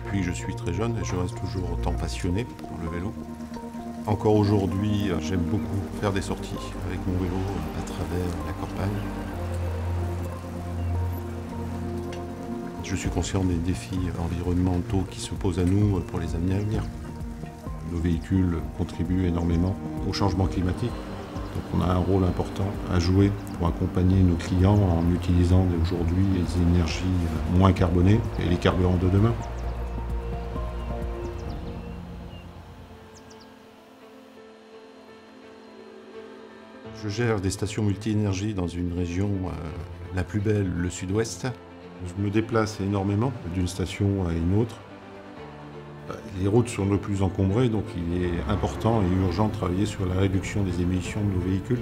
Depuis que je suis très jeune et je reste toujours autant passionné par le vélo. Encore aujourd'hui, j'aime beaucoup faire des sorties avec mon vélo à travers la campagne. Je suis conscient des défis environnementaux qui se posent à nous pour les années à venir. Nos véhicules contribuent énormément au changement climatique. Donc on a un rôle important à jouer pour accompagner nos clients en utilisant aujourd'hui les énergies moins carbonées et les carburants de demain. Je gère des stations multi-énergie dans une région la plus belle, le sud-ouest. Je me déplace énormément d'une station à une autre. Les routes sont de plus encombrées, donc il est important et urgent de travailler sur la réduction des émissions de nos véhicules.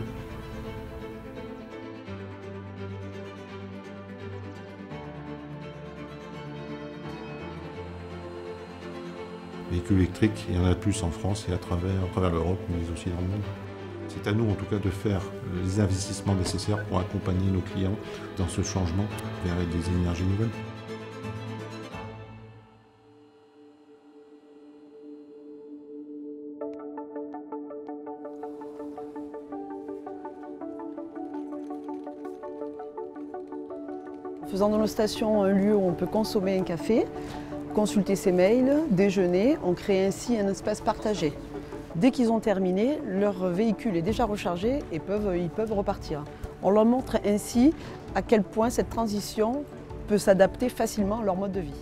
Véhicules électriques, il y en a de plus en France et à travers l'Europe, mais aussi dans le monde. C'est à nous en tout cas de faire les investissements nécessaires pour accompagner nos clients dans ce changement vers des énergies nouvelles. Faisant de nos stations un lieu où on peut consommer un café, consulter ses mails, déjeuner, on crée ainsi un espace partagé. Dès qu'ils ont terminé, leur véhicule est déjà rechargé et ils peuvent repartir. On leur montre ainsi à quel point cette transition peut s'adapter facilement à leur mode de vie.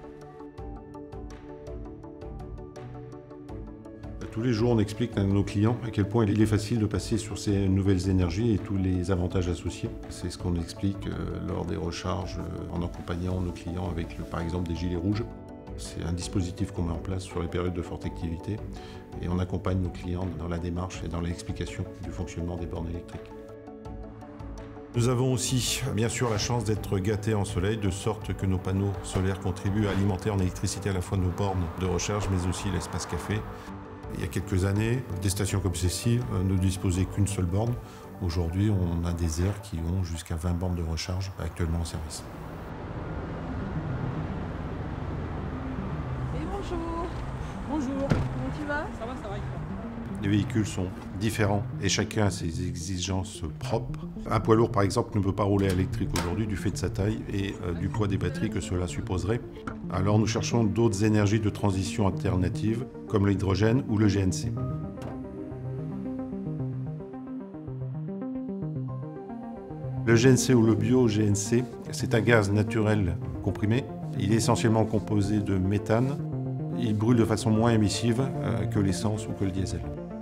Tous les jours, on explique à nos clients à quel point il est facile de passer sur ces nouvelles énergies et tous les avantages associés. C'est ce qu'on explique lors des recharges en accompagnant nos clients avec, par exemple, des gilets rouges. C'est un dispositif qu'on met en place sur les périodes de forte activité et on accompagne nos clients dans la démarche et dans l'explication du fonctionnement des bornes électriques. Nous avons aussi bien sûr la chance d'être gâtés en soleil, de sorte que nos panneaux solaires contribuent à alimenter en électricité à la fois nos bornes de recharge mais aussi l'espace café. Il y a quelques années, des stations comme celle-ci ne disposaient qu'une seule borne. Aujourd'hui, on a des aires qui ont jusqu'à 20 bornes de recharge actuellement en service. Bonjour. Bonjour. Comment tu vas? Ça va, il faut. Les véhicules sont différents et chacun a ses exigences propres. Un poids lourd, par exemple, ne peut pas rouler à l'électrique aujourd'hui du fait de sa taille et du poids des batteries que cela supposerait. Alors nous cherchons d'autres énergies de transition alternatives, comme l'hydrogène ou le GNC. Le GNC ou le bio-GNC, c'est un gaz naturel comprimé. Il est essentiellement composé de méthane. Il brûle de façon moins émissive que l'essence ou que le diesel.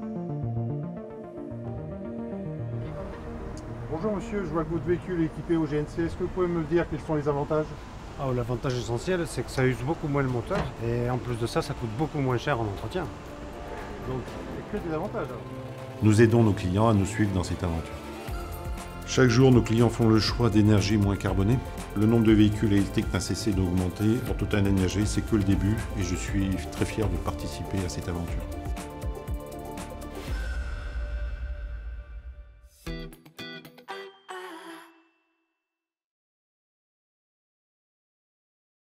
Bonjour monsieur, je vois que votre véhicule est équipé au GNC. Est-ce que vous pouvez me dire quels sont les avantages? L'avantage essentiel, c'est que ça use beaucoup moins le moteur et en plus de ça, ça coûte beaucoup moins cher en entretien. Donc, c'est que des avantages alors. Nous aidons nos clients à nous suivre dans cette aventure. Chaque jour, nos clients font le choix d'énergie moins carbonée. Le nombre de véhicules électriques n'a cessé d'augmenter. Pour Total Énergie, c'est que le début et je suis très fier de participer à cette aventure.